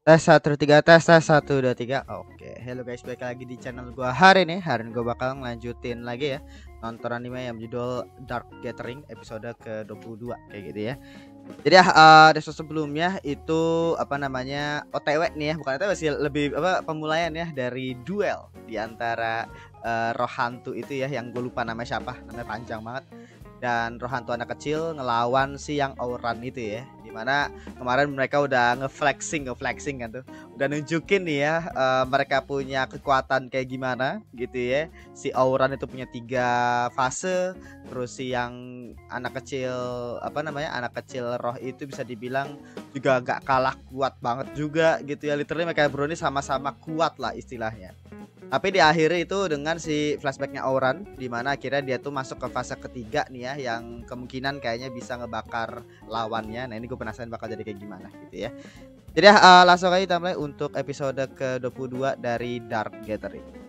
Tes 1 2 3 tes 1 2 3. Oke, hello guys, balik lagi di channel gua hari ini. Hari ini gua bakal ngelanjutin lagi ya nonton anime yang berjudul Dark Gathering episode ke-22 kayak gitu ya. Jadi ya episode sebelumnya itu apa namanya OTW nih ya, bukan OTW sih, lebih apa pemulaian ya dari duel di antara roh hantu itu ya yang gue lupa namanya siapa, namanya panjang banget. Dan roh hantu anak kecil ngelawan si yang Auran itu ya, dimana kemarin mereka udah ngeflexing kan tuh, udah nunjukin nih ya mereka punya kekuatan kayak gimana gitu ya. Si Auran itu punya 3 fase, terus si yang anak kecil apa namanya anak kecil roh itu bisa dibilang juga gak kalah kuat banget juga gitu ya, literally mereka berdua ini sama-sama kuat lah istilahnya. Tapi di akhir itu dengan si flashbacknya Auran, di mana akhirnya dia tuh masuk ke fase ketiga nih ya, yang kemungkinan kayaknya bisa ngebakar lawannya. Nah ini gue penasaran bakal jadi kayak gimana gitu ya. Jadi ya langsung aja kita mulai untuk episode ke-22 dari Dark Gathering.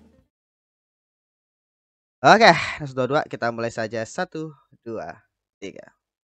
Oke, episode 22 kita mulai saja. 1 2 3.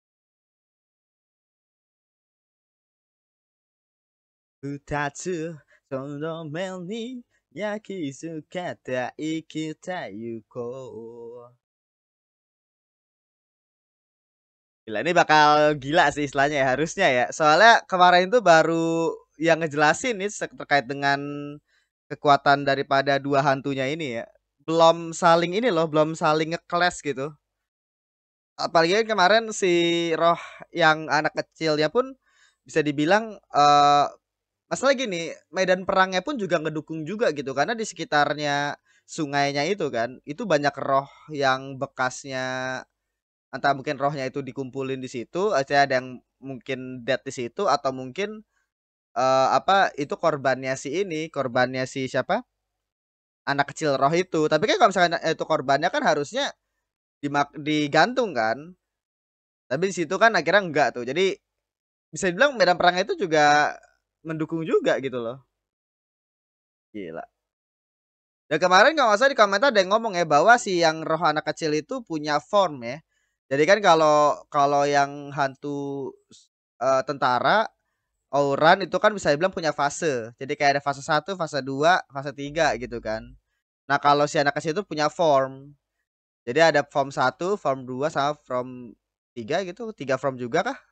2つその目に焼き付けて生きてゆこう。Gila, ini bakal gila sih istilahnya ya, harusnya ya. Soalnya kemarin itu baru yang ngejelasin nih terkait dengan kekuatan daripada dua hantunya ini ya. Belum saling ini loh, belum saling nge-clash gitu. Apalagi kan kemarin si roh yang anak kecilnya pun bisa dibilang masalah gini, medan perangnya pun juga ngedukung juga gitu, karena di sekitarnya sungainya itu kan, itu banyak roh yang bekasnya. Entah mungkin rohnya itu dikumpulin di situ, aja ada yang mungkin dead di situ, atau mungkin apa itu korbannya si ini, korbannya si siapa? Anak kecil roh itu. Tapi kan kalau misalkan itu korbannya kan harusnya digantung kan. Tapi di situ kan akhirnya enggak tuh. Jadi bisa dibilang medan perangnya itu juga mendukung juga gitu loh. Gila. Dan kemarin kalau nggak salah di komentar ada yang ngomong ya bahwa si yang roh anak kecil itu punya form ya. Jadi kan kalau kalau yang hantu tentara Auran itu kan bisa dibilang punya fase. Jadi kayak ada fase 1, fase 2, fase 3 gitu kan. Nah, kalau si anak kecil itu punya form. Jadi ada form 1, form 2 sama form 3 gitu. 3 form juga kah?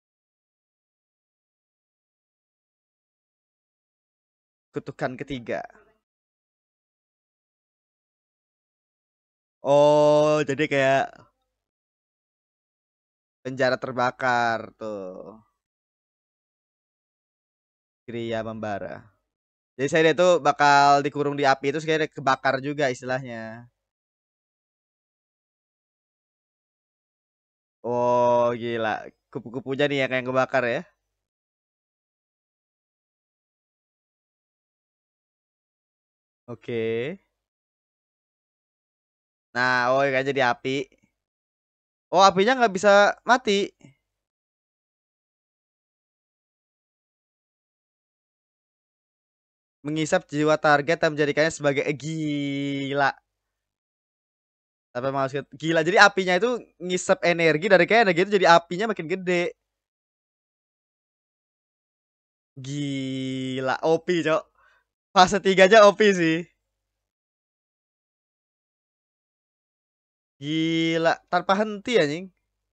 Kutukan ketiga. Oh, jadi kayak penjara terbakar tuh. Kriya membara. Jadi saya dia tuh bakal dikurung di api itu kayak kebakar juga istilahnya. Oh, gila. Kupu-kupunya nih ya kayak yang kebakar ya. Oke. Nah, oh kan jadi api. Oh, apinya nggak bisa mati. Mengisap jiwa target dan menjadikannya sebagai gila. Sampai masuk gila. Jadi apinya itu ngisap energi dari kayak energi itu jadi apinya makin gede. Gila, OP, Cok. Fase 3 aja OP sih. Gila, tanpa henti anjing.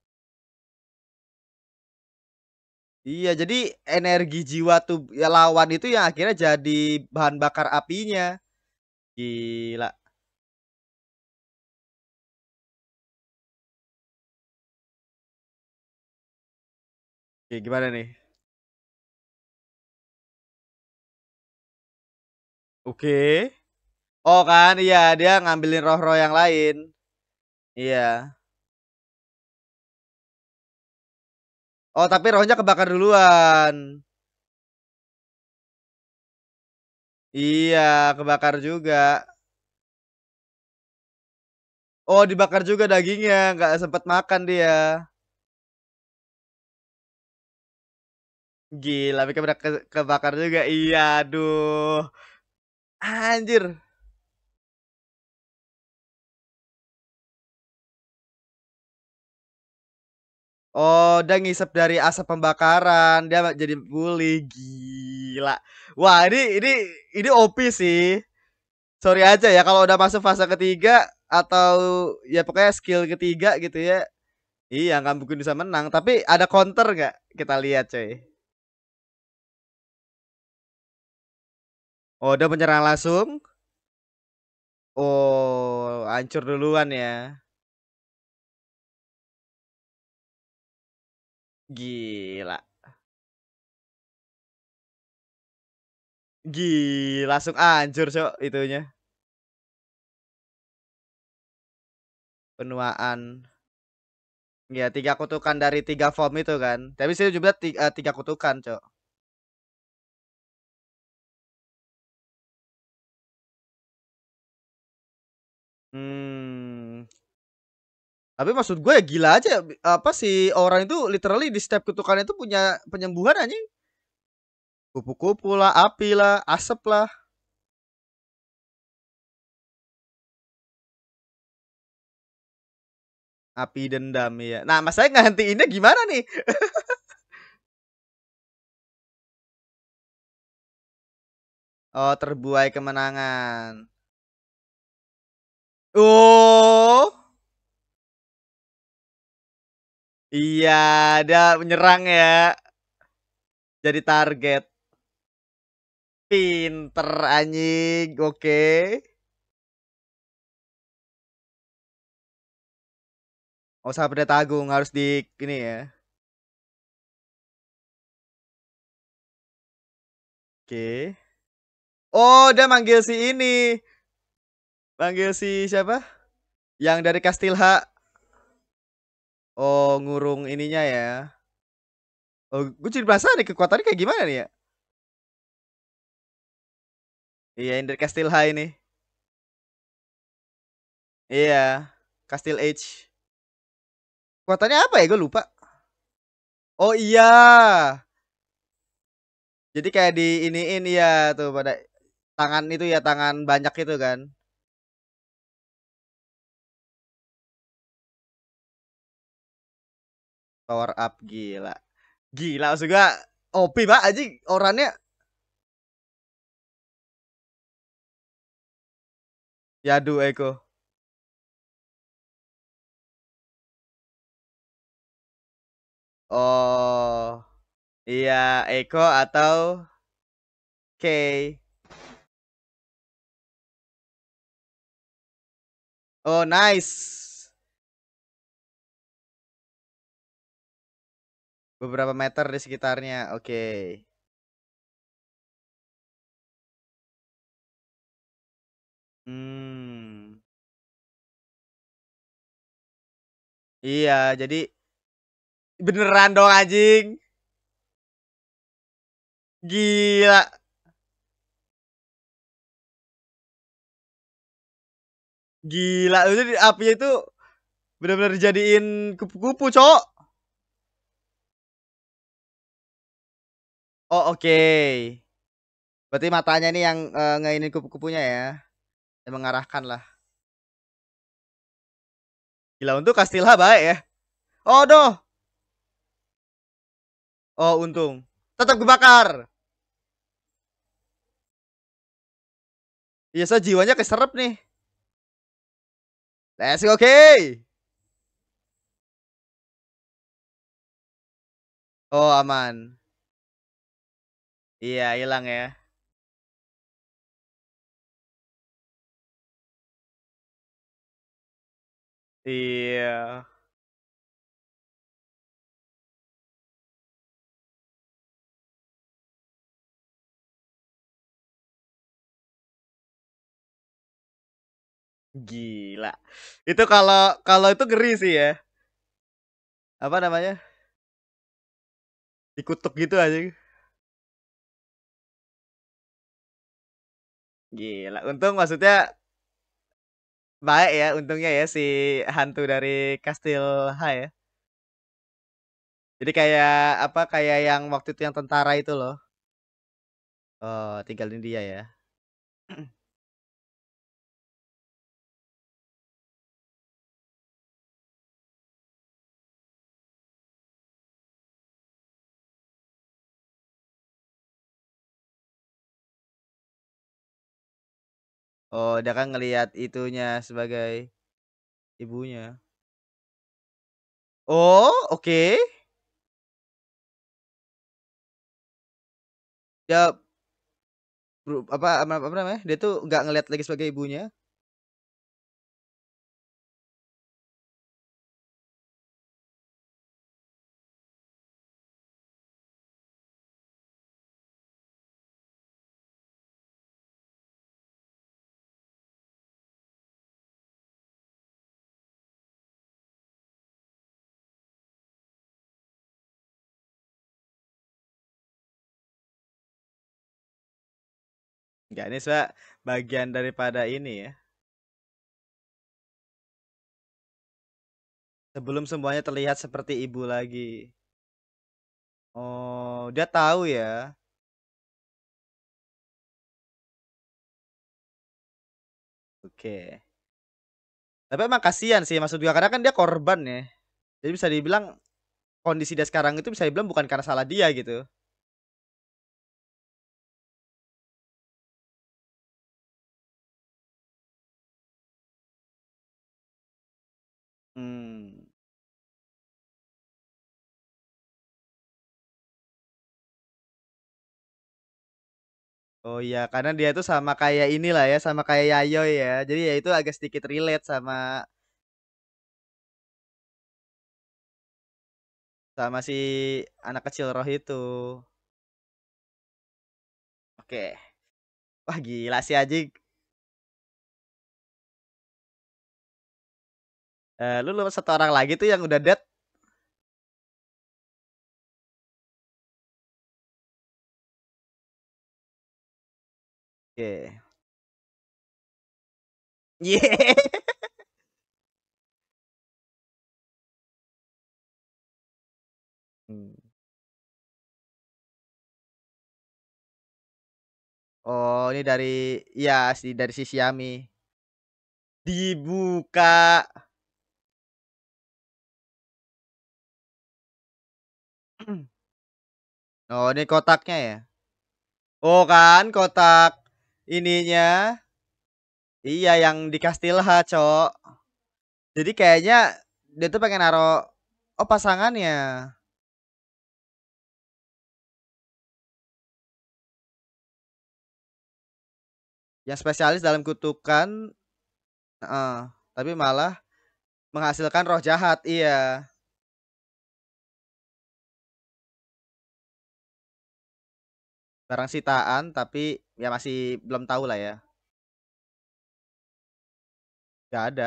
Iya, jadi energi jiwa tuh ya lawan itu yang akhirnya jadi bahan bakar apinya. Gila. Oke, gimana nih? Oke. Oh kan, iya dia ngambilin roh-roh yang lain. Iya. Oh, tapi rohnya kebakar duluan. Iya, kebakar juga. Oh, dibakar juga dagingnya, nggak sempet makan dia. Gila, tapi kebakar juga. Iya, aduh. Anjir. Oh, dia ngisep dari asap pembakaran, dia jadi bully, gila. Wah, ini OP sih. Sorry aja ya kalau udah masuk fase ketiga atau ya pokoknya skill ketiga gitu ya. Iya, nggak mungkin bisa menang. Tapi ada counter nggak? Kita lihat, coy. Oh, udah menyerang langsung. Oh, hancur duluan ya. Gila. Gila, langsung hancur, cok, itunya. Penuaan. Ya, 3 kutukan dari 3 form itu kan. Tapi saya juga 3 kutukan, cok. Hmm. Tapi maksud gue ya gila aja apa sih orang itu literally di setiap kutukan itu punya penyembuhan anjing. Kupu-kupu lah, api lah, asap lah. Api dendam ya. Nah, mas saya ngehentinginnya gimana nih? Oh, terbuai kemenangan. Oh, iya, dia menyerang ya. Jadi target. Pinter anjing. Oke. Oh, sampai tagung harus di ini ya. Oke. Oh, dia manggil si ini. Manggil si siapa? Yang dari Kastilha. Oh, ngurung ininya ya. Oh, gue jadi penasaran nih kekuatannya kayak gimana nih ya? Iya, yang dari Kastilha ini. Iya, Kastil Age. Kekuatannya apa ya? Gue lupa. Oh iya. Jadi kayak di iniin ya tuh pada tangan itu ya, tangan banyak itu kan. Power up gila. Gila maksud gua OP Pak anjing orangnya. Yadu Eko. Oh. Iya, Eko atau K. Oh, nice. Beberapa meter di sekitarnya. Oke. Hmm. Iya, jadi beneran dong anjing. Gila. Gila. Jadi apinya itu benar-benar dijadiin kupu-kupu, Cok. Oh, oke. Berarti matanya nih yang ngeinin kupu-kupunya ya. Yang mengarahkan lah. Gila untuk Kastilha baik ya. Oh, doh. Oh, untung. Tetap kebakar. Iya, so jiwanya keserap nih. Let's go, oke. Oh, aman. Iya, hilang ya. Iya. Gila. Itu kalau kalau itu ngeri sih ya. Apa namanya? Dikutuk gitu aja. Gila. Untung maksudnya baik ya untungnya ya si hantu dari Kastil High ya. Jadi kayak apa kayak yang waktu itu yang tentara itu loh. Oh, tinggalin dia ya. Oh, dia kan ngelihat itunya sebagai ibunya. Oh, oke. Dia apa namanya, dia tuh nggak ngelihat lagi sebagai ibunya. Enggak, ini sebenarnya bagian daripada ini ya. Sebelum semuanya terlihat seperti ibu lagi. Oh, dia tahu ya. Oke. Tapi emang kasihan sih maksud gua karena kan dia korban ya. Jadi bisa dibilang kondisi dia sekarang itu bisa dibilang bukan karena salah dia gitu. Hmm. Oh iya, karena dia itu sama kayak inilah ya, sama kayak Yayoy ya. Jadi ya itu agak sedikit relate sama sama si anak kecil roh itu. Oke. Wah gila sih Aji. Lu satu orang lagi tuh yang udah dead. Oke. Yeah. Hmm. Oh, ini dari ya dari si Xiaomi. Dibuka. Oh, ini kotaknya ya. Oh kan, kotak ininya. Iya, yang di Kastil H, Cok. Jadi kayaknya dia tuh pengen naro oh pasangannya yang spesialis dalam kutukan, heeh, tapi malah menghasilkan roh jahat. Iya, barang sitaan tapi ya masih belum tahu lah ya. Gak ada.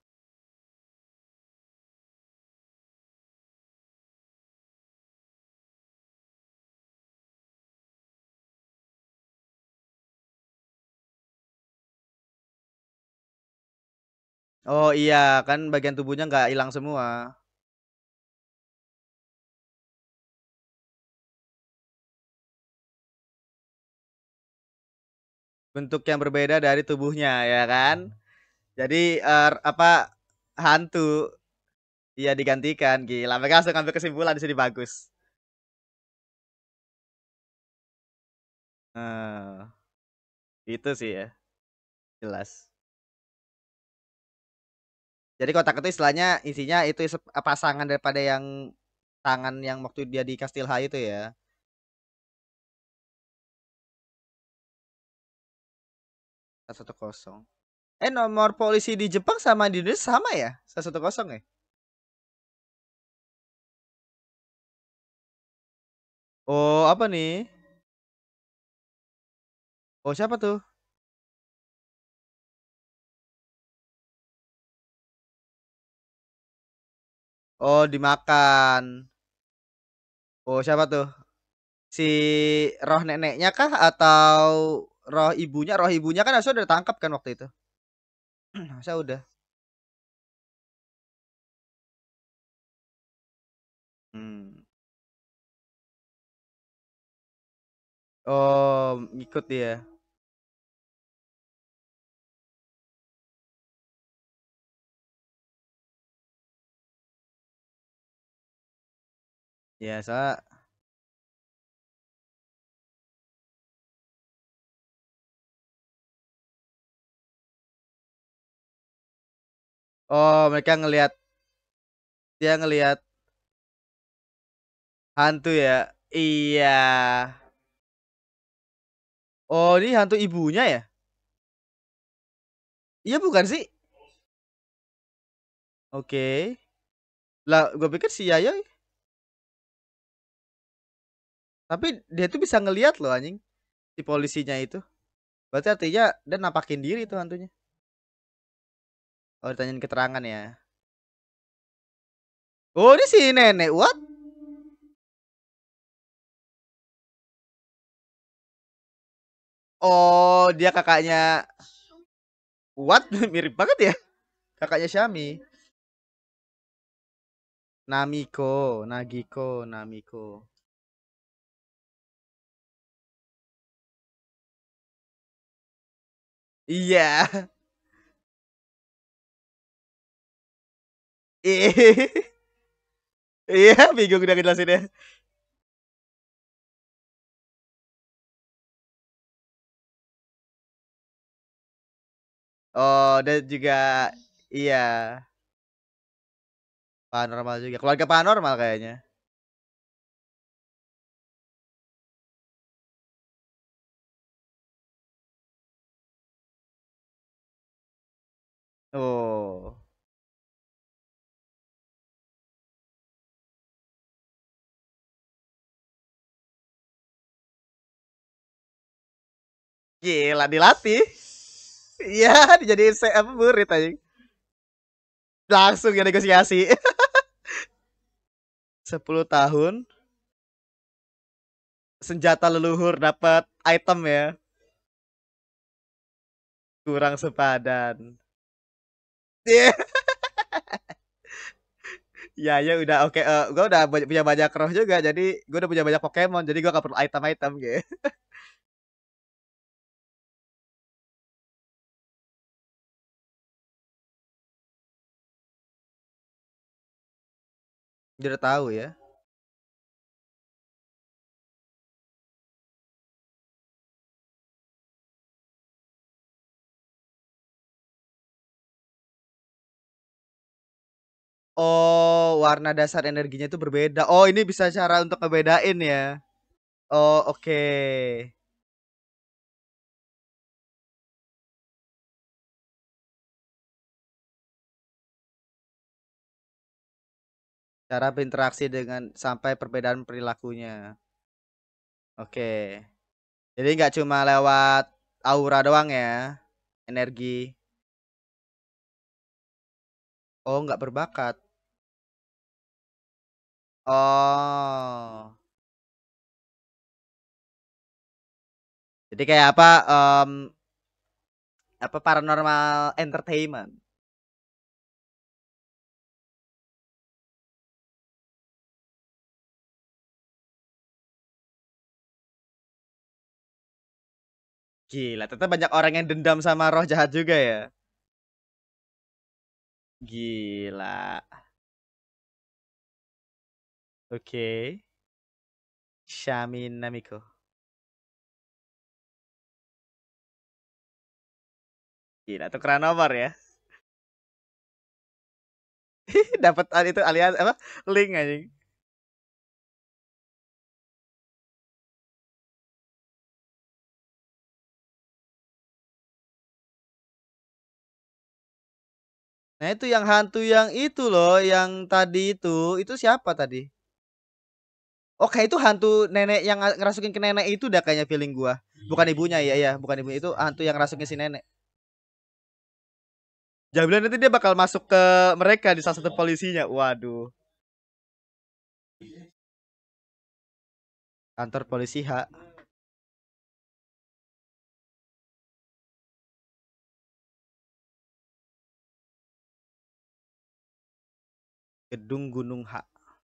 Oh iya, kan bagian tubuhnya nggak hilang semua. Bentuk yang berbeda dari tubuhnya ya kan. Jadi apa hantu iya digantikan. Gila, mereka langsung ambil kesimpulan di sini bagus. Eh, itu sih ya, jelas. Jadi kotak itu istilahnya isinya itu pasangan daripada yang tangan yang waktu dia di Kastil H itu ya. 110. Nomor polisi di Jepang sama di Indonesia sama ya? 110 ya? Oh, apa nih? Oh, siapa tuh? Oh, dimakan. Oh, siapa tuh? Si roh neneknya kah atau roh ibunya? Roh ibunya kan harusnya udah ditangkap kan waktu itu. Saya udah. Hmm. Oh, ngikut dia. Ya, soalnya Oh, mereka ngelihat dia ngelihat hantu ya. Iya. Oh, ini hantu ibunya ya? Iya bukan sih? Oke. Lah, gue pikir si Yayo, tapi dia tuh bisa ngelihat loh anjing, si polisinya itu. Berarti artinya dia nampakin diri tuh hantunya. Oh, ditanyain keterangan ya. Oh, ini si nenek. What? Oh, dia kakaknya. What? Mirip banget ya. Kakaknya Syami. Namiko, Nagiko, Namiko. Iya. Iya, bingung udah ngejelasinnya. Oh, dan juga iya, paranormal juga. Keluarga paranormal kayaknya. Oh, gila dilatih. Iya, dijadiin apa murid aja. Langsung ya negosiasi. 10 tahun senjata leluhur dapat item ya. Kurang sepadan. Iya. Ya ya udah oke. Gue udah punya banyak roh juga, jadi gue udah punya banyak Pokemon, jadi gue gak perlu item-item gitu. Dia udah tahu ya. Oh, warna dasar energinya itu berbeda. Oh, ini bisa cara untuk ngebedain ya. Oh, oke. Cara berinteraksi dengan sampai perbedaan perilakunya. Oke. Jadi nggak cuma lewat aura doang ya, energi. Oh, nggak berbakat. Oh. Jadi kayak apa? Apa paranormal entertainment? Gila, ternyata banyak orang yang dendam sama roh jahat juga ya. Gila. Oke. Shamin Namiko. Gila, tukeran nomor ya. Dapat itu alias apa? Link anjing. Nah, itu yang hantu yang itu loh, yang tadi itu siapa tadi? Oh, kayak itu hantu nenek yang ngerasukin ke nenek itu dah kayaknya feeling gua. Bukan ibunya ya, ya, bukan ibu itu hantu yang ngerasukin si nenek. Jangan bilang nanti dia bakal masuk ke mereka di salah satu polisinya. Waduh, kantor polisi H, gedung Gunung H.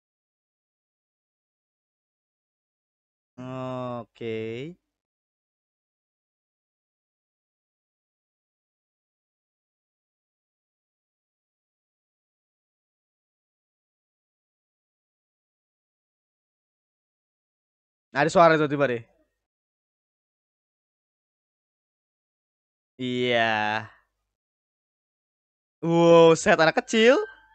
Oke. Nah, ada suara itu tiba deh. Iya. Wow, set anak kecil.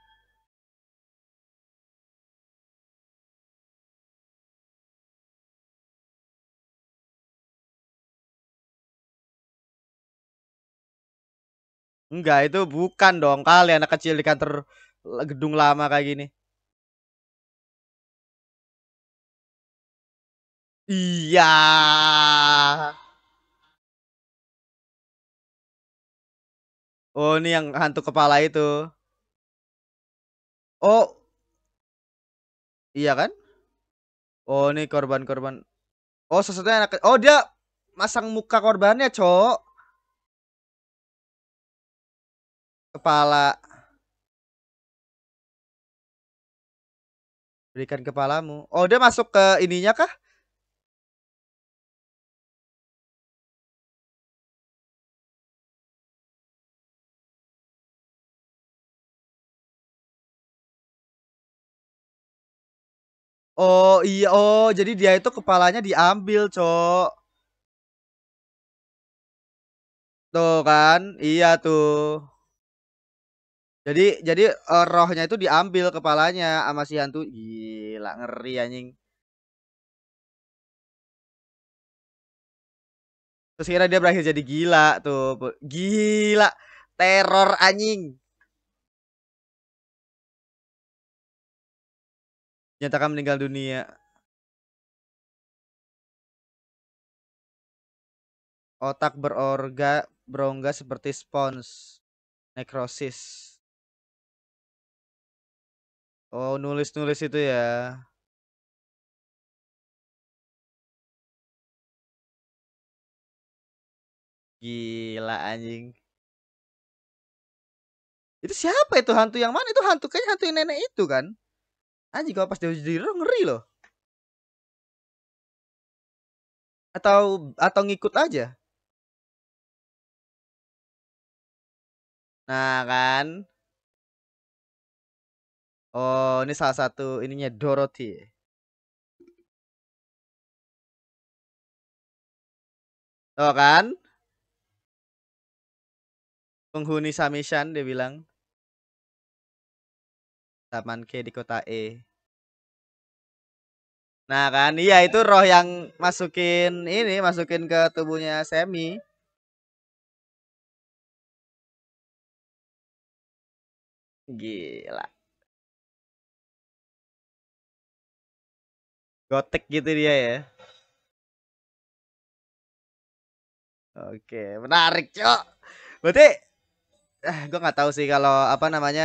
Enggak, itu bukan dong kali anak kecil di kantor gedung lama kayak gini. Iya. Oh, ini yang hantu kepala itu. Oh, iya kan? Oh, ini korban-korban. Oh, sesuatu anak. Oh, dia masang muka korbannya, Cok. Kepala. Berikan kepalamu. Oh, dia masuk ke ininya kah? Oh, iya. Oh, jadi dia itu kepalanya diambil, Cok. Tuh kan? Iya tuh. Jadi rohnya itu diambil kepalanya sama si hantu. Gila, ngeri anjing. Terus kira dia berakhir jadi gila tuh. Gila. Teror anjing. Nyatakan meninggal dunia. Otak berongga seperti spons. Nekrosis. Oh, nulis-nulis itu ya. Gila anjing. Itu siapa itu hantu yang mana? Itu hantu kayaknya hantu yang nenek itu kan? Anjing kalau pas dia jadi roh ngeri loh. Atau ngikut aja. Nah, kan. Oh, ini salah satu ininya Dorothy. Tuh kan? Penghuni Samishan dia bilang. Taman K di kota E. Nah, kan? Iya, itu roh yang masukin ke tubuhnya Semi. Gila. Gotek gitu dia ya. Oke, menarik, Cok. Berarti gue nggak tahu sih kalau apa namanya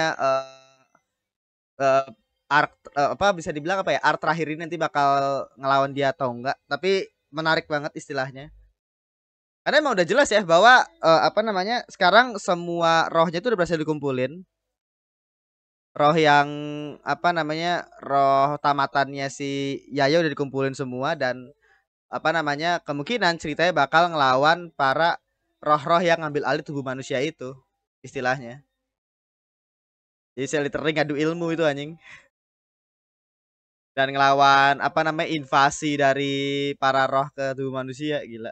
eh arc apa bisa dibilang apa ya arc terakhir ini nanti bakal ngelawan dia atau enggak. Tapi menarik banget istilahnya. Karena emang udah jelas ya bahwa apa namanya sekarang semua rohnya itu udah berhasil dikumpulin. Roh yang apa namanya roh tamatannya si Yayo udah dikumpulin semua dan apa namanya kemungkinan ceritanya bakal ngelawan para roh-roh yang ngambil alih tubuh manusia itu istilahnya. Jadi saya literally ngadu ilmu itu anjing dan ngelawan apa namanya invasi dari para roh ke tubuh manusia gila.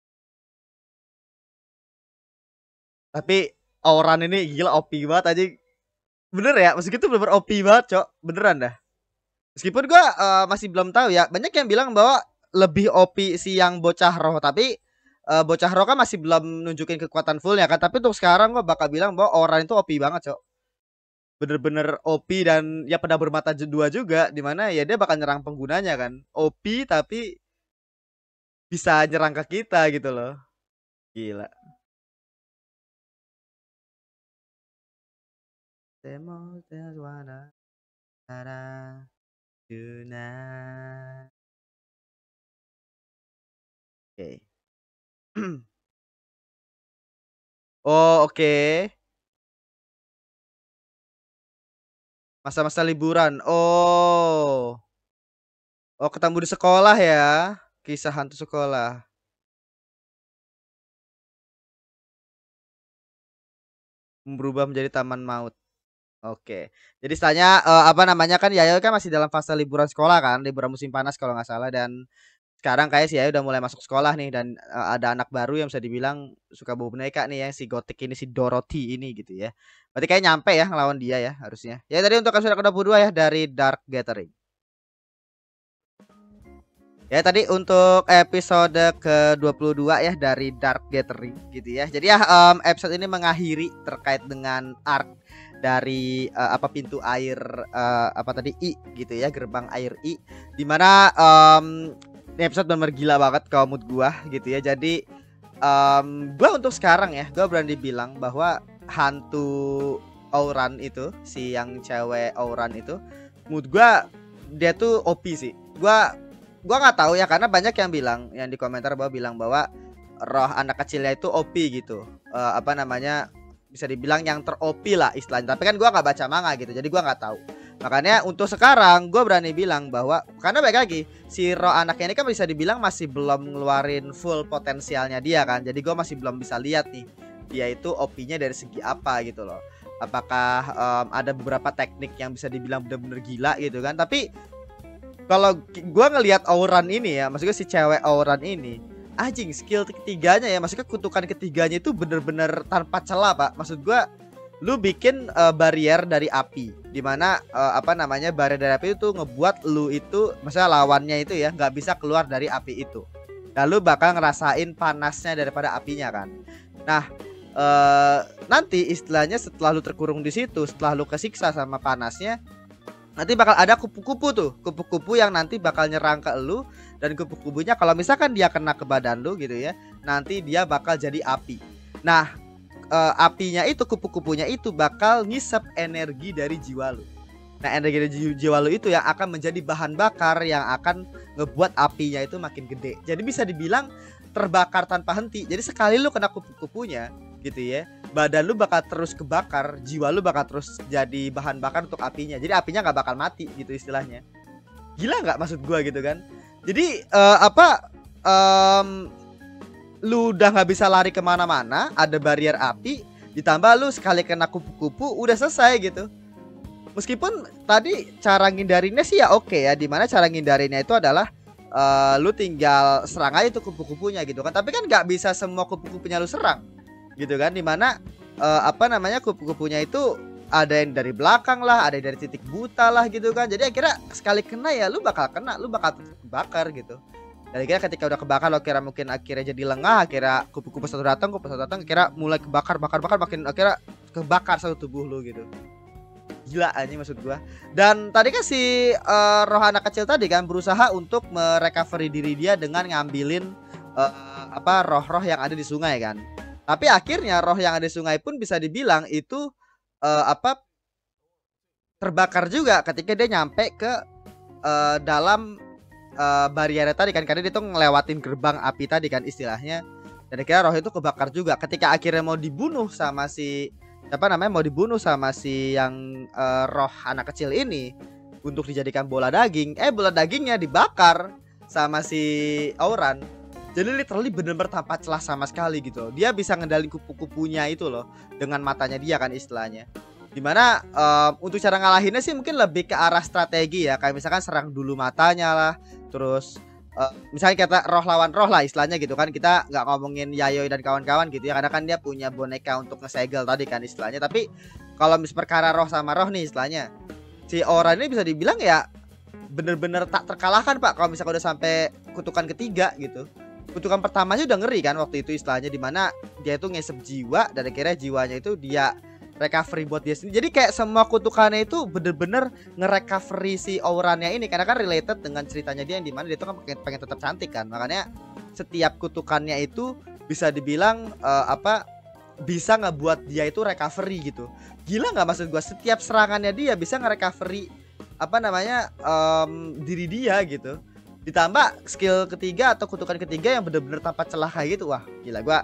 Tapi Auran ini gila OP banget anjing. Bener ya, maksudnya itu bener OP banget, Cok. Beneran dah. Meskipun gua masih belum tahu ya. Banyak yang bilang bahwa lebih OP si yang bocah roh, tapi bocah roh kan masih belum nunjukin kekuatan fullnya kan. Tapi untuk sekarang gua bakal bilang bahwa Auran itu OP banget, Cok. Bener-bener OP dan ya pada bermata dua juga dimana ya dia bakal nyerang penggunanya kan. OP tapi bisa nyerang ke kita gitu loh. Gila. Demo wanna tonight. Oke. Oh, oke. Masa-masa liburan. Oh. Oh, ketemu di sekolah ya. Kisah hantu sekolah. Berubah menjadi taman maut. Oke. Jadi istilahnya apa namanya kan Yayo kan masih dalam fase liburan sekolah kan, liburan musim panas kalau nggak salah dan Sekarang kayak si Ayu udah mulai masuk sekolah nih dan, ada anak baru yang bisa dibilang suka bawa boneka nih ya, si Gotik ini, si Dorothy ini gitu ya. Berarti kayak nyampe ya ngelawan dia ya harusnya. Ya tadi untuk episode ke-22 ya dari Dark Gathering. Ya tadi untuk episode ke-22 ya dari Dark Gathering gitu ya. Jadi ya episode ini mengakhiri terkait dengan arc dari apa pintu air apa tadi I gitu ya, gerbang air I, dimana ini episode benar gila banget kalau mood gua gitu ya. Jadi gua untuk sekarang ya gua berani bilang bahwa hantu Ouran itu, si yang cewek Ouran itu, mood gua dia tuh OP sih. Gua nggak tahu ya, karena banyak yang bilang, yang di komentar bahwa bilang bahwa roh anak kecilnya itu OP gitu. Apa namanya, bisa dibilang yang ter-OP lah istilahnya. Tapi kan gua nggak baca manga gitu, jadi gua nggak tahu. Makanya untuk sekarang gua berani bilang bahwa, karena baik lagi si roh anaknya ini kan bisa dibilang masih belum ngeluarin full potensialnya dia kan. Jadi gua masih belum bisa lihat nih dia itu OP-nya dari segi apa gitu loh. Apakah ada beberapa teknik yang bisa dibilang bener-bener gila gitu kan. Tapi kalau gua ngelihat Ouran ini ya, maksudnya si cewek Ouran ini, anjing skill ketiganya ya, maksudnya kutukan ketiganya itu bener-bener tanpa celah pak. Maksud gua, lu bikin barrier dari api, dimana apa namanya barrier dari api itu ngebuat lu itu, maksudnya lawannya itu ya nggak bisa keluar dari api itu. Lalu bakal ngerasain panasnya daripada apinya kan. Nah nanti istilahnya setelah lu terkurung di situ, setelah lu kesiksa sama panasnya, nanti bakal ada kupu-kupu tuh, kupu-kupu yang nanti bakal nyerang ke lu, dan kupu-kupunya kalau misalkan dia kena ke badan lu gitu ya, nanti dia bakal jadi api. Nah, apinya itu, kupu-kupunya itu bakal ngisep energi dari jiwa lu. Nah, energi dari jiwa lu itu yang akan menjadi bahan bakar yang akan ngebuat apinya itu makin gede. Jadi bisa dibilang terbakar tanpa henti. Jadi sekali lu kena kupu-kupunya gitu ya, badan lu bakal terus kebakar, jiwa lu bakal terus jadi bahan bakar untuk apinya. Jadi apinya nggak bakal mati gitu istilahnya. Gila nggak maksud gua gitu kan? Jadi apa lu udah nggak bisa lari kemana-mana, ada barrier api, ditambah lu sekali kena kupu-kupu udah selesai gitu. Meskipun tadi cara ngindarinnya sih ya oke ya, dimana cara ngindarinnya itu adalah lu tinggal serang aja tuh kupu-kupunya gitu kan. Tapi kan nggak bisa semua kupu-kupunya lu serang gitu kan, dimana apa namanya kupu-kupunya itu ada yang dari belakang lah, ada yang dari titik buta lah gitu kan. Jadi akhirnya sekali kena ya lu bakal kena, lu bakal kebakar gitu. Dan akhirnya ketika udah kebakar lo kira mungkin akhirnya jadi lengah, akhirnya kupu-kupu satu datang, akhirnya mulai kebakar makin akhirnya kebakar satu tubuh lu gitu. Gila aja maksud gua. Dan tadi kan si roh anak kecil tadi kan berusaha untuk merecovery diri dia dengan ngambilin apa roh-roh yang ada di sungai kan. Tapi akhirnya roh yang ada di sungai pun bisa dibilang itu apa terbakar juga ketika dia nyampe ke dalam barrier tadi kan, karena dia tuh ngelewatin gerbang api tadi kan istilahnya. Dan akhirnya roh itu kebakar juga ketika akhirnya mau dibunuh sama si apa namanya, mau dibunuh sama si yang roh anak kecil ini untuk dijadikan bola daging. Bola dagingnya dibakar sama si Ouran. Jadi literally bener-bener tanpa celah sama sekali gitu. Dia bisa ngendalin kupu-kupunya itu loh dengan matanya dia kan istilahnya. Dimana untuk cara ngalahinnya sih mungkin lebih ke arah strategi ya, kayak misalkan serang dulu matanya lah, terus misalnya kita roh lawan roh lah istilahnya gitu kan. Kita nggak ngomongin Yayoi dan kawan-kawan gitu ya, karena kan dia punya boneka untuk ngesegel tadi kan istilahnya. Tapi kalau perkara roh sama roh nih istilahnya, si Ouran ini bisa dibilang ya bener-bener tak terkalahkan pak. Kalau misalnya udah sampai kutukan ketiga gitu, kutukan pertamanya udah ngeri kan waktu itu istilahnya, dimana dia itu ngesep jiwa dan akhirnya jiwanya itu dia recovery buat dia sendiri. Jadi kayak semua kutukannya itu bener-bener nge-recovery si Ourannya ini, karena kan related dengan ceritanya dia yang dimana dia tuh kan pengen tetap cantik kan. Makanya setiap kutukannya itu bisa dibilang apa bisa ngebuat dia itu recovery gitu. Gila nggak maksud gua, setiap serangannya dia bisa nge-recovery apa namanya diri dia gitu. Ditambah skill ketiga atau kutukan ketiga yang bener-bener tanpa celah kayak gitu. Wah gila, gua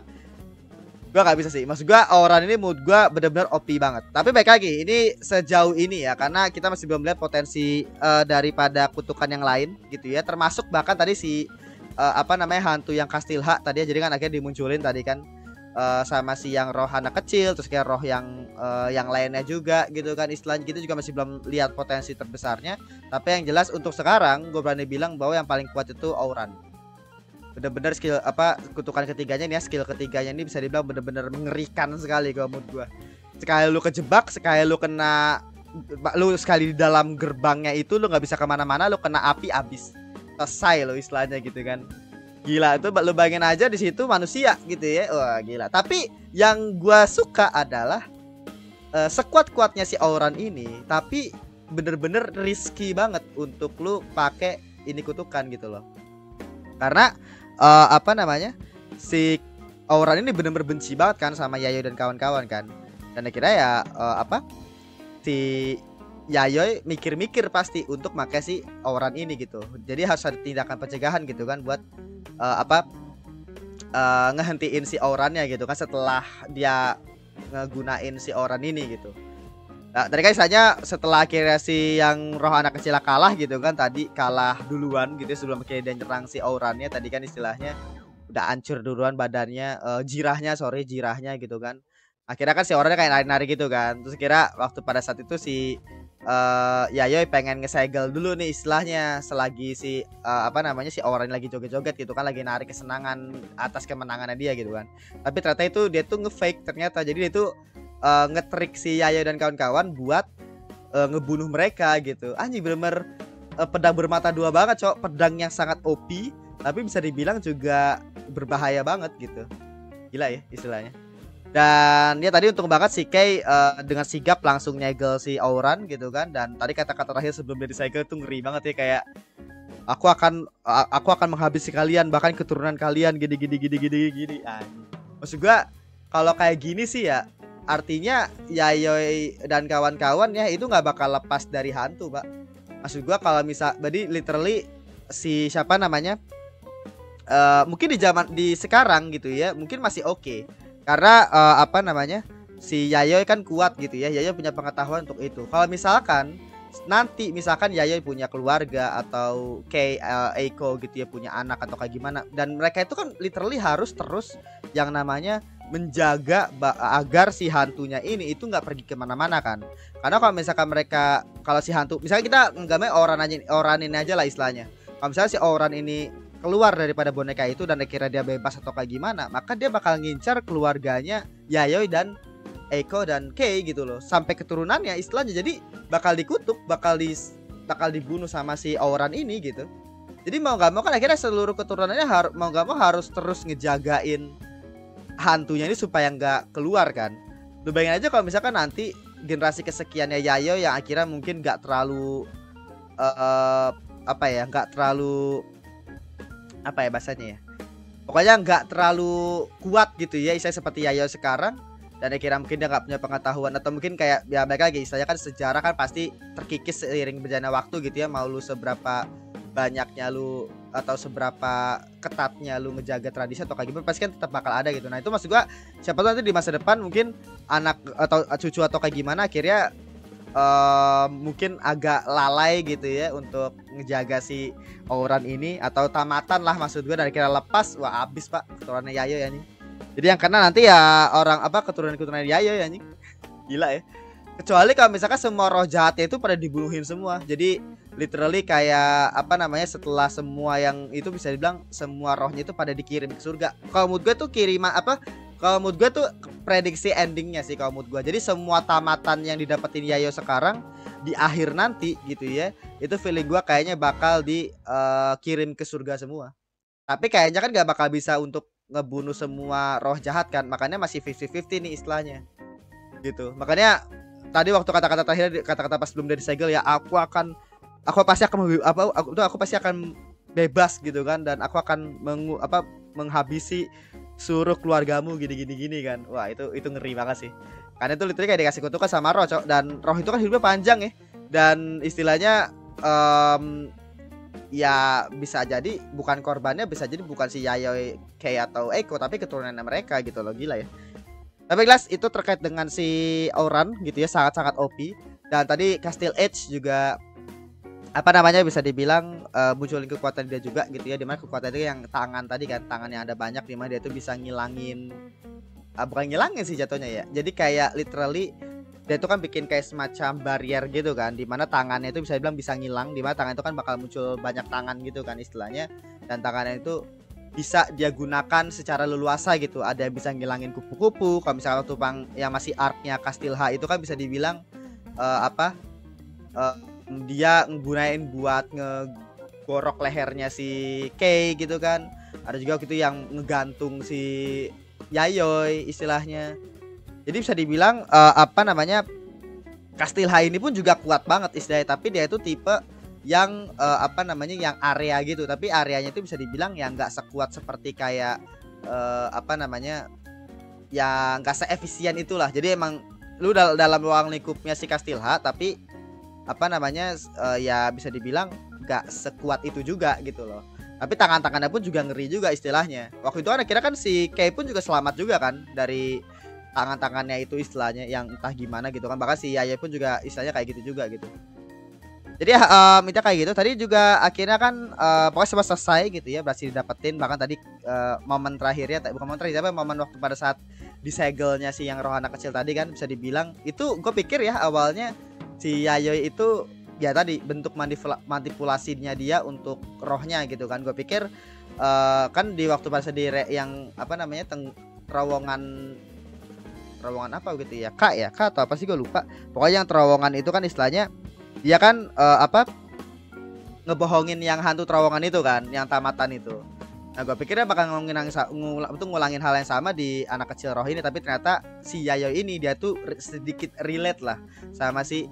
nggak bisa sih. Maksud gua Ouran ini mood gua bener-bener OP banget. Tapi baik lagi ini sejauh ini ya, karena kita masih belum lihat potensi daripada kutukan yang lain gitu ya. Termasuk bahkan tadi si apa namanya hantu yang Kastilha tadi ya. Jadi kan akhirnya dimunculin tadi kan sama si yang roh anak kecil, terus kayak roh yang lainnya juga gitu kan istilahnya. Kita juga masih belum lihat potensi terbesarnya. Tapi yang jelas untuk sekarang gue berani bilang bahwa yang paling kuat itu Ouran. Bener-bener skill apa kutukan ketiganya nih ya, skill ketiganya ini bisa dibilang bener-bener mengerikan sekali kalau menurut gua. Sekali lu kejebak, sekali lu kena, lu sekali di dalam gerbangnya itu lu nggak bisa kemana-mana, lu kena api abis selesai lo istilahnya gitu kan. Gila itu lu bayangin aja di situ manusia gitu ya. Wah, gila. Tapi yang gua suka adalah sekuat-kuatnya si Auran ini, tapi bener-bener risky banget untuk lu pakai ini kutukan gitu loh. Karena apa namanya, si Auran ini bener-bener benci banget kan sama Yayoi dan kawan-kawan kan. Dan akhirnya ya apa, si Yayoi mikir-mikir pasti untuk pakai si Auran ini gitu. Jadi harus ada tindakan pencegahan gitu kan buat apa, ngehentiin si Aurannya gitu kan setelah dia ngegunain si Auran ini gitu. Nah, tadi kan istilahnya setelah akhirnya si yang roh anak kecil kalah gitu kan, tadi kalah duluan gitu sebelum akhirnya dia nyerang si Aurannya, tadi kan istilahnya udah hancur duluan badannya, jirahnya gitu kan. Akhirnya kan si Aurannya kayak nari-nari gitu kan. Terus kira waktu pada saat itu si Yayoi pengen ngesegel dulu nih istilahnya selagi si apa namanya, si Auran lagi joget-joget gitu kan, lagi narik kesenangan atas kemenangannya dia gitu kan. Tapi ternyata itu dia tuh nge-fake ternyata. Jadi dia tuh ngetrik si Yayoi dan kawan-kawan buat ngebunuh mereka gitu. Anjing bener-bener pedang bermata dua banget, cok. Pedang yang sangat OP tapi bisa dibilang juga berbahaya banget gitu. Gila ya istilahnya. Dan ya tadi untung banget si Kay dengan sigap langsung nyegel si Auran gitu kan. Dan tadi kata-kata terakhir sebelum dia disegel tuh ngeri banget ya, kayak aku akan menghabisi kalian, bahkan keturunan kalian gini. Maksud gua kalau kayak gini sih ya artinya Yayoi dan kawan-kawan ya itu nggak bakal lepas dari hantu, Pak. Maksud gua kalau misal tadi literally si siapa namanya, mungkin di sekarang gitu ya mungkin masih oke. Karena apa namanya, si Yayoi kan kuat gitu ya. Yayoi punya pengetahuan untuk itu. Kalau misalkan nanti misalkan Yayoi punya keluarga atau kayak Eiko gitu ya punya anak atau kayak gimana, dan mereka itu kan literally harus terus yang namanya menjaga agar si hantunya ini itu nggak pergi kemana-mana kan. Karena kalau misalkan mereka, kalau si hantu misalnya kita nggamnya Auran ini aja lah istilahnya, kalau misalnya si Auran ini keluar daripada boneka itu dan akhirnya dia bebas atau kayak gimana, maka dia bakal ngincar keluarganya Yayoi dan Eiko dan Kei gitu loh, sampai keturunannya istilahnya. Jadi bakal dikutuk, bakal dibunuh sama si Auran ini gitu. Jadi mau nggak mau kan akhirnya seluruh keturunannya mau nggak mau harus terus ngejagain hantunya ini supaya nggak keluar kan. Lu bayangin aja kalau misalkan nanti generasi kesekiannya Yayoi yang akhirnya mungkin nggak terlalu apa ya, nggak terlalu apa ya bahasanya ya, pokoknya nggak terlalu kuat gitu ya, istilahnya seperti Yayoi sekarang. Dan akhirnya mungkin dia nggak punya pengetahuan atau mungkin kayak ya mereka lagi istilahnya kan sejarah kan pasti terkikis seiring berjalannya waktu gitu ya. Mau lu seberapa banyaknya lu atau seberapa ketatnya lu ngejaga tradisi atau kayak gimana, pasti kan tetap bakal ada gitu. Nah itu maksud gua siapa tahu nanti di masa depan mungkin anak atau cucu atau kayak gimana akhirnya mungkin agak lalai gitu ya untuk ngejaga si Auran ini, atau tamatan lah maksud gue, dari kira lepas wah abis Pak keturunannya Yayoi ya nih. Jadi yang kena nanti ya orang apa, keturunan Yayoi ya nih. Gila ya. Kecuali kalau misalkan semua roh jahatnya itu pada dibunuhin semua. Jadi literally kayak apa namanya, setelah semua yang itu bisa dibilang semua rohnya itu pada dikirim ke surga. Kalau mood gue tuh kiriman apa, kalau mood gue tuh prediksi endingnya sih kalau mood gue. Jadi semua tamatan yang didapetin Yayoi sekarang di akhir nanti gitu ya, itu feeling gue kayaknya bakal dikirim ke surga semua. Tapi kayaknya kan gak bakal bisa untuk ngebunuh semua roh jahat kan. Makanya masih 50-50 nih istilahnya gitu. Makanya tadi waktu kata-kata terakhir, kata-kata pas belum dari segel ya, aku pasti akan bebas gitu kan, dan aku akan menghabisi suruh keluargamu gini kan. Wah itu ngeri banget sih. Karena itu literally kayak dikasih kutukan sama roh, cok. Dan roh itu kan hidupnya panjang ya. Dan istilahnya ya bisa jadi bukan korbannya, bisa jadi bukan si Yayoi, Kei atau Eiko, tapi keturunannya mereka gitu loh. Gila ya. Tapi jelas itu terkait dengan si Auran gitu ya, sangat-sangat OP. Dan tadi Castle Edge juga apa namanya, bisa dibilang munculin kekuatan dia juga gitu ya, dimana kekuatan dia yang tangan tadi kan, tangan yang ada banyak, dimana dia tuh bisa ngilangin bukan ngilangin sih jatuhnya ya, jadi kayak literally dia itu kan bikin kayak semacam barrier gitu kan, dimana tangannya itu bisa dibilang bisa ngilang, dimana tangan itu kan bakal muncul banyak tangan gitu kan istilahnya, dan tangannya itu bisa dia gunakan secara leluasa gitu. Ada yang bisa ngilangin kupu-kupu. Kalau misalnya Tupang yang masih arc-nya Kastilha itu kan bisa dibilang apa dia nggunain buat ngegorok lehernya si Kay gitu kan. Ada juga gitu yang ngegantung si Yayoi istilahnya. Jadi bisa dibilang apa namanya Kastilha ini pun juga kuat banget istilahnya, tapi dia itu tipe yang apa namanya yang area gitu, tapi areanya itu bisa dibilang yang nggak sekuat seperti kayak apa namanya yang nggak seefisien itulah. Jadi emang lu dalam ruang lingkupnya si Kastilha, tapi apa namanya ya bisa dibilang nggak sekuat itu juga gitu loh. Tapi tangan-tangannya pun juga ngeri juga istilahnya. Waktu itu kan akhirnya kan si Kay pun juga selamat juga kan dari tangan-tangannya itu istilahnya yang entah gimana gitu kan. Bahkan si Yaya pun juga istilahnya kayak gitu juga gitu. Jadi minta kayak gitu. Tadi juga akhirnya kan pokoknya sempat selesai gitu ya, berhasil didapetin. Bahkan tadi momen terakhirnya, bukan momen terakhir tapi momen waktu pada saat disegelnya si yang roh anak kecil tadi kan bisa dibilang itu gue pikir ya awalnya si Yayoi itu ya tadi bentuk manipulasinya dia untuk rohnya gitu kan. Gue pikir kan di waktu pada saat yang apa namanya terowongan apa gitu ya, Kak atau apa sih gue lupa. Pokoknya yang terowongan itu kan istilahnya dia kan apa ngebohongin yang hantu terowongan itu kan, yang tamatan itu. Nah gue pikirnya bakal ngulangin hal yang sama di anak kecil roh ini, tapi ternyata si Yayoi ini dia tuh sedikit relate lah sama si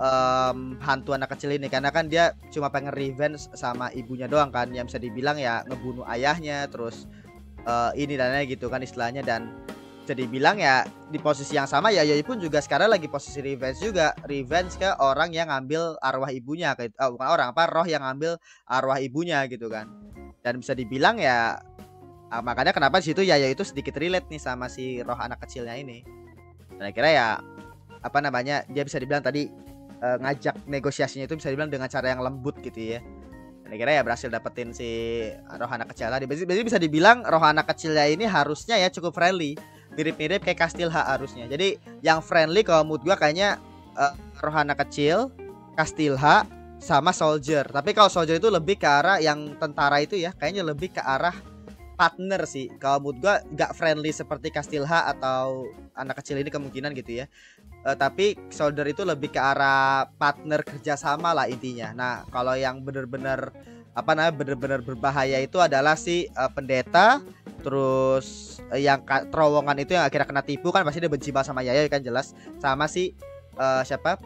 hantu anak kecil ini, karena kan dia cuma pengen revenge sama ibunya doang kan, yang bisa dibilang ya ngebunuh ayahnya terus ini dan lain gitu kan istilahnya. Dan jadi bilang ya di posisi yang sama ya Yayoi pun juga sekarang lagi posisi revenge ke orang yang ngambil arwah ibunya bukan orang apa roh yang ngambil arwah ibunya gitu kan. Dan bisa dibilang ya makanya kenapa di situ Yayoi itu sedikit relate nih sama si roh anak kecilnya ini. Dan akhirnya ya apa namanya dia bisa dibilang tadi ngajak negosiasinya itu bisa dibilang dengan cara yang lembut gitu ya. Dan akhirnya ya berhasil dapetin si roh anak kecil tadi. Jadi bisa dibilang roh anak kecilnya ini harusnya ya cukup friendly, mirip-mirip kayak Kastilha harusnya. Jadi yang friendly kalau mood gua kayaknya roh anak kecil, Kastilha sama Soldier. Tapi kalau Soldier itu lebih ke arah yang tentara itu ya, kayaknya lebih ke arah partner sih. Kalau mood gua gak friendly seperti Kastilha atau anak kecil ini kemungkinan gitu ya. Tapi Soldier itu lebih ke arah partner kerjasama lah intinya. Nah kalau yang bener-bener apa namanya bener-bener berbahaya itu adalah si pendeta. Terus yang terowongan itu yang akhirnya kena tipu kan, pasti dia benci banget sama Yayoi kan jelas. Sama si siapa?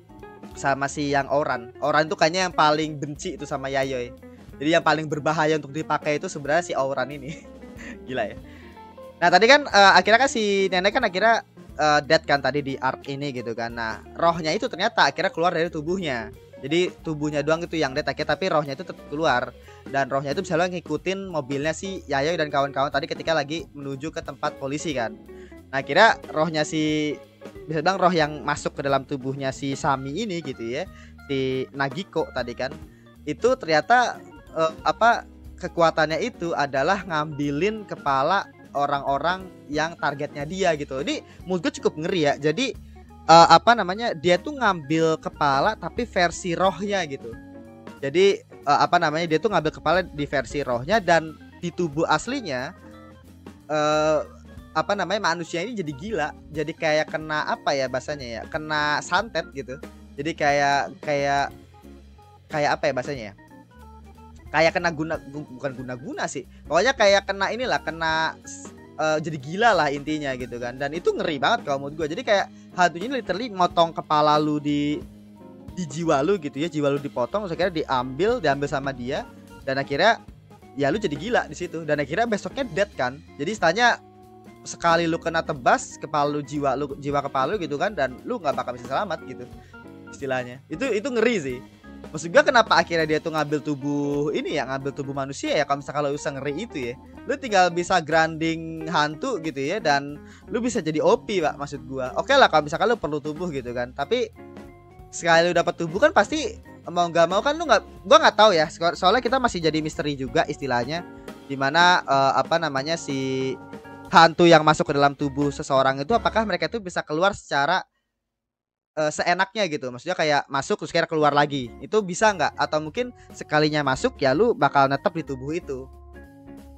Sama si yang Oran itu kayaknya yang paling benci itu sama Yayoi. Jadi yang paling berbahaya untuk dipakai itu sebenarnya si Oran ini. Gila ya. Nah tadi kan akhirnya kan si nenek kan akhirnya dead kan tadi di arc ini gitu kan. Nah rohnya itu ternyata akhirnya keluar dari tubuhnya. Jadi tubuhnya doang itu yang dead akhirnya, tapi rohnya itu tetap keluar. Dan rohnya itu bisa ngikutin mobilnya si Yayoi dan kawan-kawan tadi ketika lagi menuju ke tempat polisi kan. Nah akhirnya rohnya si bisa bilang roh yang masuk ke dalam tubuhnya si Sami ini gitu ya, si Nagiko tadi kan, itu ternyata apa kekuatannya itu adalah ngambilin kepala orang-orang yang targetnya dia gitu. Ini menurut gue cukup ngeri ya. Jadi apa namanya dia tuh ngambil kepala tapi versi rohnya gitu. Jadi apa namanya dia tuh ngambil kepala di versi rohnya, dan di tubuh aslinya apa namanya manusia ini jadi gila. Jadi kayak kena apa ya bahasanya ya, kena santet gitu. Jadi kayak apa ya bahasanya ya, kayak kena bukan guna-guna sih, pokoknya kayak kena inilah, kena jadi gila lah intinya gitu kan. Dan itu ngeri banget kalau menurut gue. Jadi kayak hantunya literally motong kepala lu di jiwa lu gitu ya, jiwa lu dipotong terus akhirnya diambil sama dia, dan akhirnya ya lu jadi gila di situ. Dan akhirnya besoknya dead kan. Jadi istilahnya sekali lu kena tebas kepala lu, jiwa kepala lu gitu kan, dan lu nggak bakal bisa selamat gitu istilahnya. Itu ngeri sih. Maksud gue kenapa akhirnya dia tuh ngambil tubuh ini ya, ngambil tubuh manusia ya. Kalau misalkan lu bisa ngeri itu ya, lu tinggal bisa grinding hantu gitu ya, dan lu bisa jadi OP pak. Maksud gue oke lah kalau misalkan lu perlu tubuh gitu kan, tapi sekali lu dapat tubuh kan pasti mau nggak mau kan lu nggak, gua nggak tahu ya soalnya kita masih jadi misteri juga istilahnya, dimana apa namanya si hantu yang masuk ke dalam tubuh seseorang itu apakah mereka itu bisa keluar secara seenaknya gitu. Maksudnya kayak masuk terus kira keluar lagi, itu bisa nggak? Atau mungkin sekalinya masuk ya lu bakal netep di tubuh itu.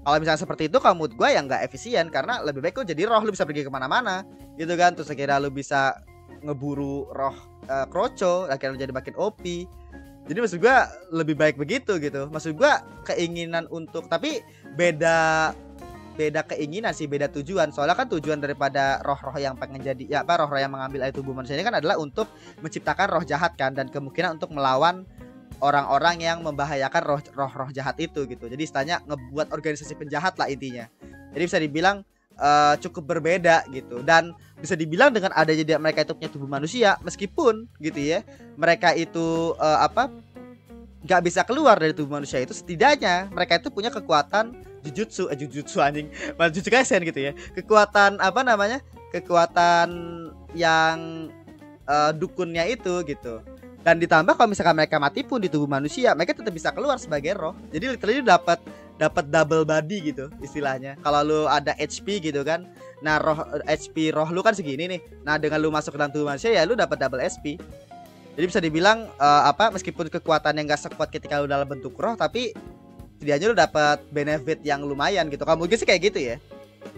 Kalau misalnya seperti itu kalau menurut gue ya nggak efisien, karena lebih baik lu jadi roh, lu bisa pergi kemana-mana gitu kan, terus akhirnya lu bisa ngeburu roh kroco, akhirnya jadi makin OP. Jadi maksud gue lebih baik begitu gitu. Maksud gue keinginan untuk, tapi beda keinginan sih, beda tujuan. Soalnya kan tujuan daripada roh-roh yang pengen jadi ya apa, roh-roh yang mengambil alih tubuh manusia ini kan adalah untuk menciptakan roh jahat kan, dan kemungkinan untuk melawan orang-orang yang membahayakan roh-roh jahat itu gitu. Jadi istilahnya ngebuat organisasi penjahat lah intinya. Jadi bisa dibilang cukup berbeda gitu, dan bisa dibilang dengan adanya mereka itu punya tubuh manusia, meskipun gitu ya mereka itu nggak bisa keluar dari tubuh manusia itu, setidaknya mereka itu punya kekuatan jujutsu anjing, malah Jujutsu Kaisen gitu ya, kekuatan kekuatan yang dukunnya itu gitu. Dan ditambah kalau misalkan mereka mati pun di tubuh manusia, mereka tetap bisa keluar sebagai roh. Jadi literally dapat double body gitu istilahnya. Kalau lu ada HP gitu kan, nah HP roh lu kan segini nih. Nah dengan lu masuk ke dalam tubuh manusia ya lu dapat double HP. Jadi bisa dibilang meskipun kekuatannya nggak sekuat ketika lu dalam bentuk roh, tapi setidaknya lu dapat benefit yang lumayan gitu. Kamu mungkin sih kayak gitu ya.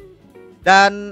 Dan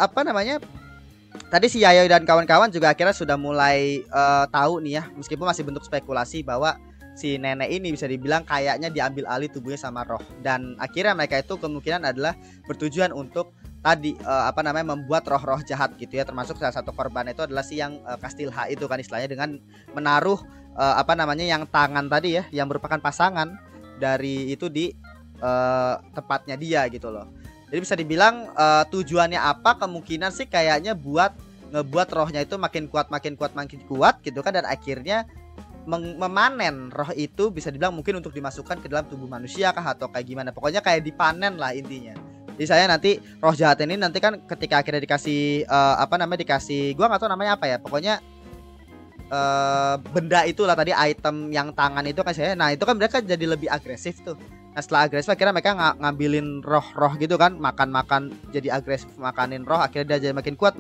tadi si Yayo dan kawan-kawan juga akhirnya sudah mulai tahu nih ya, meskipun masih bentuk spekulasi, bahwa si nenek ini bisa dibilang kayaknya diambil alih tubuhnya sama roh, dan akhirnya mereka itu kemungkinan adalah bertujuan untuk tadi membuat roh-roh jahat gitu ya, termasuk salah satu korban itu adalah si yang Kastilha itu kan istilahnya, dengan menaruh yang tangan tadi ya, yang merupakan pasangan dari itu di tempatnya dia gitu loh. Jadi bisa dibilang tujuannya apa, kemungkinan sih kayaknya buat ngebuat rohnya itu makin kuat gitu kan, dan akhirnya memanen roh itu, bisa dibilang mungkin untuk dimasukkan ke dalam tubuh manusia kah atau kayak gimana, pokoknya kayak dipanen lah intinya. Jadi saya nanti roh jahat ini nanti kan ketika akhirnya dikasih dikasih, gua nggak tahu namanya apa ya, pokoknya benda itulah tadi, item yang tangan itu kan saya, nah itu kan mereka jadi lebih agresif tuh. Nah setelah agresif akhirnya mereka ngambilin roh-roh gitu kan, makan jadi agresif, makanin roh, akhirnya dia jadi makin kuat,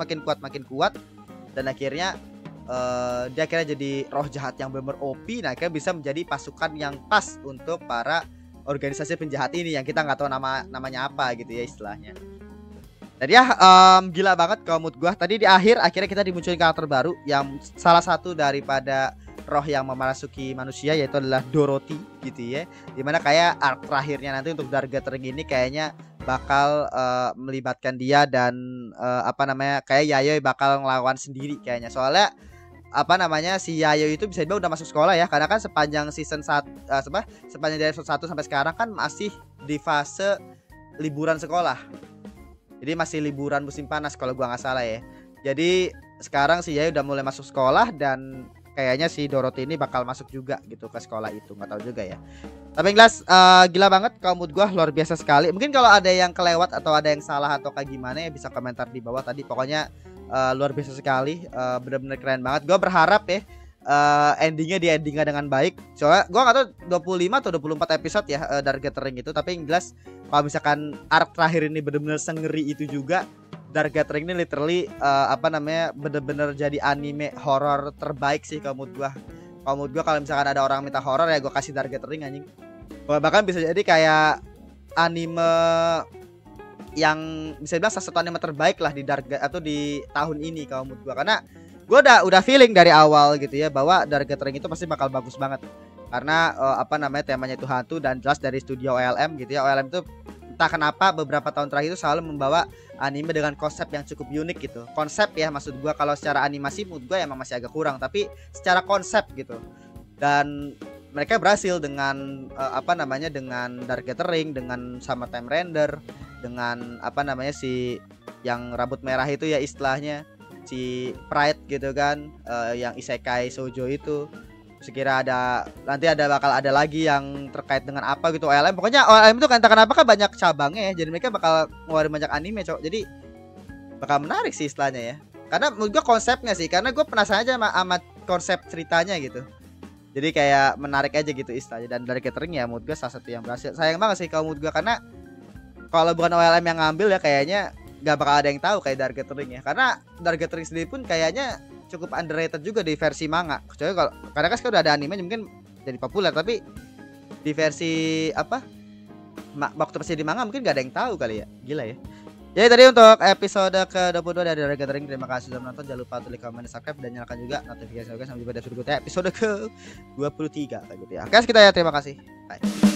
dan akhirnya dia akhirnya jadi roh jahat yang bener OP. Nah akhirnya bisa menjadi pasukan yang pas untuk para organisasi penjahat ini yang kita nggak tahu namanya apa gitu ya istilahnya. Jadi ya gila banget kalau mood gua. Tadi di akhir akhirnya kita dimunculin karakter baru yang salah satu daripada roh yang memasuki manusia, yaitu adalah Dorothy gitu ya. Dimana kayak arc terakhirnya nanti untuk Dark Gathering ini kayaknya bakal melibatkan dia, dan kayak Yayoi bakal ngelawan sendiri kayaknya. Soalnya si Yayo itu bisa dibilang udah masuk sekolah ya, karena kan sepanjang season sepanjang dari episode 1 sampai sekarang kan masih di fase liburan sekolah. Jadi masih liburan musim panas kalau gua nggak salah ya. Jadi sekarang si Yayo udah mulai masuk sekolah, dan kayaknya si Dorothy ini bakal masuk juga gitu ke sekolah itu, nggak tahu juga ya. Tapi yang jelas gila banget kalau mood gua, luar biasa sekali. Mungkin kalau ada yang kelewat atau ada yang salah atau kayak gimana ya bisa komentar di bawah tadi. Pokoknya luar biasa sekali, bener-bener keren banget. Gua berharap ya endingnya dengan baik. Soalnya gua nggak tahu 25 atau 24 episode ya Dark Gathering itu, tapi yang jelas kalau misalkan arc terakhir ini bener-bener sengeri itu juga, Dark Gathering ini literally bener-bener jadi anime horor terbaik sih kalau menurut gua. Kalau misalkan ada orang minta horor ya gua kasih Dark Gathering anjing. Bahkan bisa jadi kayak anime yang bisa dibilang salah satu anime terbaik lah di di tahun ini kalau menurut gua, karena gua udah feeling dari awal gitu ya bahwa Dark Gathering itu pasti bakal bagus banget, karena temanya itu hantu, dan jelas dari studio OLM gitu ya. OLM itu entah kenapa beberapa tahun terakhir itu selalu membawa anime dengan konsep yang cukup unik gitu. Konsep ya maksud gua, kalau secara animasi menurut gua emang masih agak kurang, tapi secara konsep gitu. Dan mereka berhasil dengan dengan Dark Gathering, dengan sama Time Render, dengan si yang rambut merah itu ya istilahnya, si Pride gitu kan, yang isekai shoujo itu. Sekira nanti bakal ada lagi yang terkait dengan apa gitu OLM. Pokoknya OLM itu kan entah kenapa kan banyak cabangnya ya, jadi mereka bakal ngeluarin banyak anime cok. Jadi bakal menarik sih istilahnya ya, karena menurut gue konsepnya sih, karena gue penasaran aja sama konsep ceritanya gitu. Jadi kayak menarik aja gitu istilahnya. Dan dari catering ya menurut gue salah satu yang berhasil. Sayang banget sih kalau menurut gue, karena kalau bukan OLM yang ngambil ya kayaknya gak bakal ada yang tahu kayak Dark Gathering ya. Karena Dark Gathering sendiri pun kayaknya cukup underrated juga di versi manga. Kecuali karena kan sekarang udah ada anime mungkin jadi populer, tapi di versi waktu masih di manga mungkin gak ada yang tahu kali ya. Gila ya. Jadi tadi untuk episode ke-22 dari Dora Gathering, terima kasih sudah menonton. Jangan lupa klik komen, subscribe, dan nyalakan juga notifikasi. Sampai jumpa di episode berikutnya, episode ke-23 kayak gitu ya. Oke, kita ya, terima kasih. Bye.